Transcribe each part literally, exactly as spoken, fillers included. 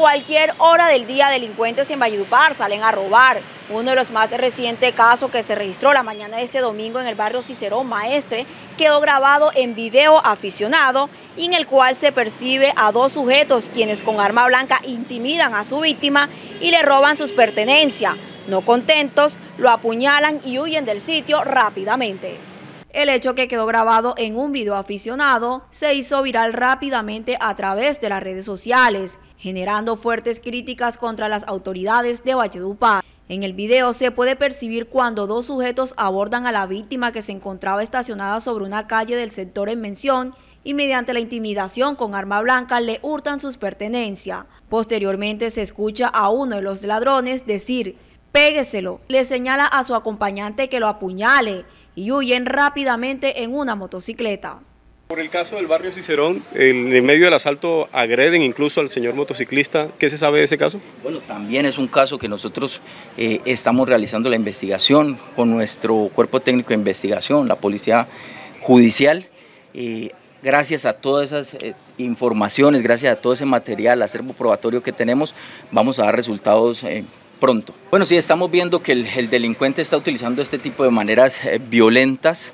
cualquier hora del día, delincuentes en Valledupar salen a robar. Uno de los más recientes casos que se registró la mañana de este domingo en el barrio Cicerón Maestre quedó grabado en video aficionado y en el cual se percibe a dos sujetos quienes con arma blanca intimidan a su víctima y le roban sus pertenencias. No contentos, lo apuñalan y huyen del sitio rápidamente. El hecho, que quedó grabado en un video aficionado, se hizo viral rápidamente a través de las redes sociales, generando fuertes críticas contra las autoridades de Valledupar. En el video se puede percibir cuando dos sujetos abordan a la víctima que se encontraba estacionada sobre una calle del sector en mención y mediante la intimidación con arma blanca le hurtan sus pertenencias. Posteriormente se escucha a uno de los ladrones decir: "Pégueselo", le señala a su acompañante que lo apuñale y huyen rápidamente en una motocicleta. Por el caso del barrio Cicerón, en el medio del asalto agreden incluso al señor motociclista. ¿Qué se sabe de ese caso? Bueno, también es un caso que nosotros eh, estamos realizando la investigación con nuestro cuerpo técnico de investigación, la policía judicial. Eh, gracias a todas esas eh, informaciones, gracias a todo ese material, acervo probatorio que tenemos, vamos a dar resultados eh, pronto. Bueno, sí, estamos viendo que el, el delincuente está utilizando este tipo de maneras eh, violentas.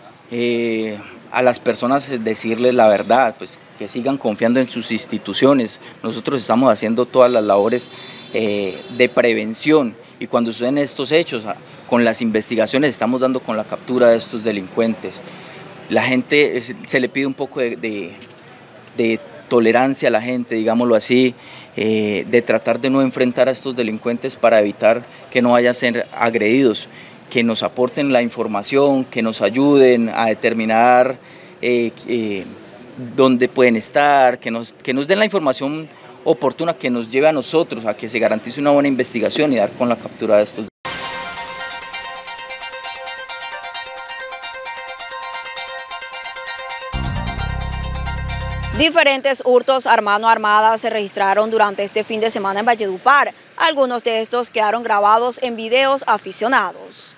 Eh, a las personas decirles la verdad, pues que sigan confiando en sus instituciones. Nosotros estamos haciendo todas las labores eh, de prevención y cuando suceden estos hechos, con las investigaciones estamos dando con la captura de estos delincuentes. La gente, se le pide un poco de, de, de tolerancia a la gente, digámoslo así, eh, de tratar de no enfrentar a estos delincuentes para evitar que no vayan a ser agredidos, que nos aporten la información, que nos ayuden a determinar eh, eh, dónde pueden estar, que nos, que nos den la información oportuna que nos lleve a nosotros a que se garantice una buena investigación y dar con la captura de estos. Diferentes hurtos a mano armada se registraron durante este fin de semana en Valledupar. Algunos de estos quedaron grabados en videos aficionados.